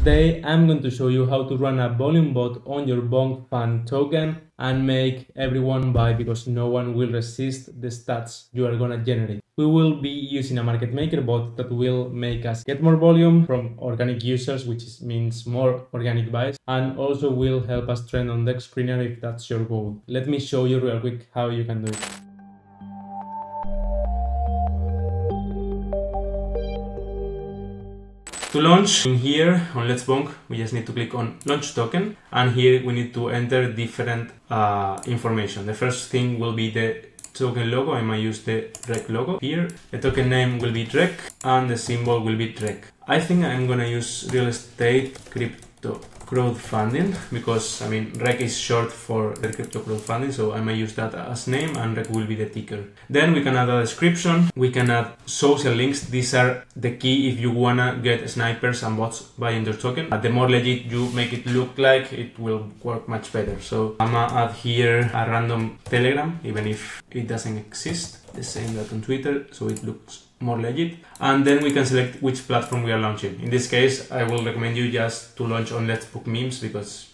Today I'm going to show you how to run a volume bot on your Bonk fan token and make everyone buy because no one will resist the stats you are gonna generate. We will be using a market maker bot that will make us get more volume from organic users, which means more organic buys, and also will help us trend on the screener if that's your goal. Let me show you real quick how you can do it. To launch, in here on LetsBonk, we just need to click on launch token, and here we need to enter different information. The first thing will be the token logo. I might use the REC logo here. The token name will be REC and the symbol will be REC. I think I'm gonna use real estate crypto crowdfunding because REC is short for the crypto crowdfunding, so I might use that as name and REC will be the ticker. Then we can add a description, we can add social links. These are the key if you wanna get snipers and bots buying your token. The more legit you make it look like, it will work much better. So I'm gonna add here a random Telegram, even if it doesn't exist, the same that on Twitter, so it looks more legit. And then we can select which platform we are launching. In this case, I will recommend you just to launch on LetsBonk Memes because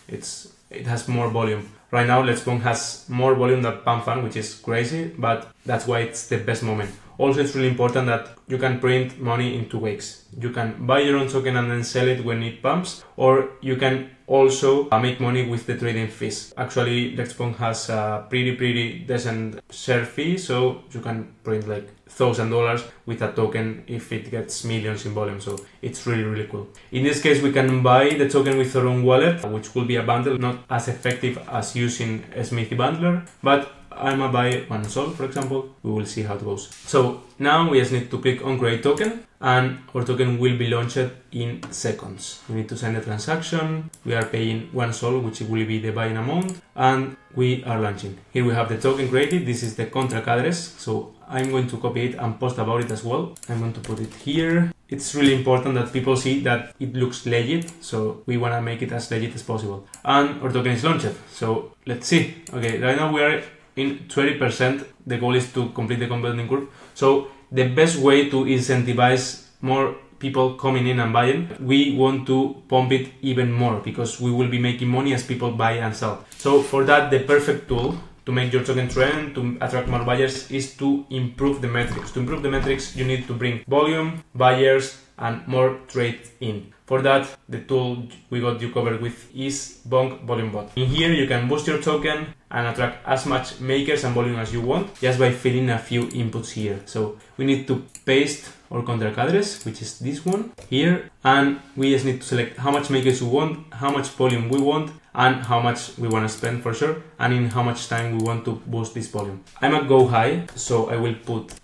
it has more volume. Right now, LetsBonk has more volume than PumpFan, which is crazy, but that's why it's the best moment. Also, it's really important that you can print money in two ways. You can buy your own token and then sell it when it pumps, or you can also make money with the trading fees. Actually, LetsBonk has a pretty decent share fee, so you can print like $1,000 with a token if it gets millions in volume. So it's really cool. In this case, we can buy the token with our own wallet, which will be a bundle, not as effective as using a Smithii bundler, but I'm gonna buy one Sol, for example. We will see how it goes. So now we just need to click on create token and our token will be launched in seconds. We need to send the transaction. We are paying one Sol, which will be the buying amount, and we are launching. Here we have the token created. This is the contract address. So I'm going to copy it and post about it as well. I'm going to put it here. It's really important that people see that it looks legit, so we want to make it as legit as possible. And our token is launched. So let's see. Okay, right now we are in 20%. The goal is to complete the compounding curve. So the best way to incentivize more people coming in and buying, we want to pump it even more because we will be making money as people buy and sell. So for that, the perfect tool to make your token trend, to attract more buyers, is to improve the metrics. To improve the metrics, you need to bring volume, buyers, and more trades in. For that, the tool we got you covered with is LetsBonk Volume Bot. In here, you can boost your token and attract as much makers and volume as you want just by filling a few inputs here. So we need to paste our contract address, which is this one here, and we just need to select how much makers we want, how much volume we want, and how much we want to spend for sure, and in how much time we want to boost this volume. I'm at go high, so I will put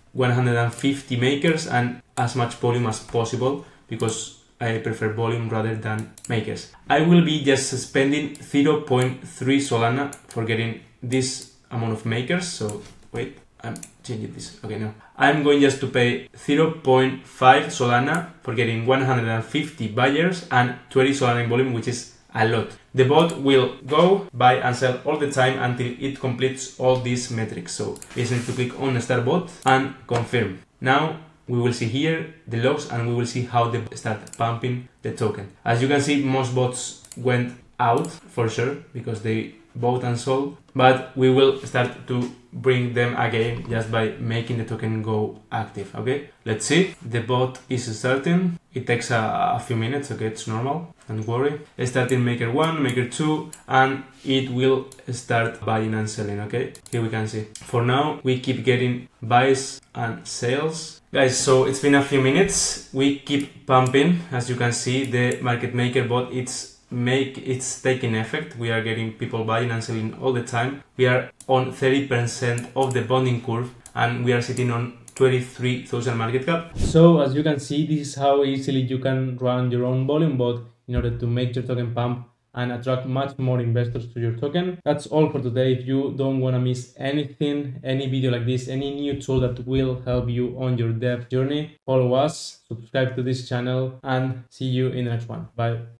150 makers and as much volume as possible because I prefer volume rather than makers. I will be just spending 0.3 Solana for getting this amount of makers. So wait, I'm changing this. Okay, no. I'm going just to pay 0.5 Solana for getting 150 buyers and 20 Solana in volume, which is a lot. The bot will go buy and sell all the time until it completes all these metrics. So we just need to click on start bot and confirm. Now we will see here the logs and we will see how they start pumping the token. As you can see, most bots went out for sure because they bought and sold, but we will start to bring them again just by making the token go active. Okay, let's see. The bot is starting. It takes a few minutes. Okay, it's normal, don't worry. It's starting maker 1, maker 2, and it will start buying and selling. Okay, here we can see. For now, we keep getting buys and sales. Guys, so it's been a few minutes. We keep pumping. As you can see, the market maker bot, it's taking effect. We are getting people buying and selling all the time. We are on 30% of the bonding curve and we are sitting on 23,000 market cap. So as you can see, this is how easily you can run your own volume bot in order to make your token pump and attract much more investors to your token. That's all for today. If you don't want to miss anything, any video like this, any new tool that will help you on your dev journey, follow us, subscribe to this channel, and see you in the next one. Bye.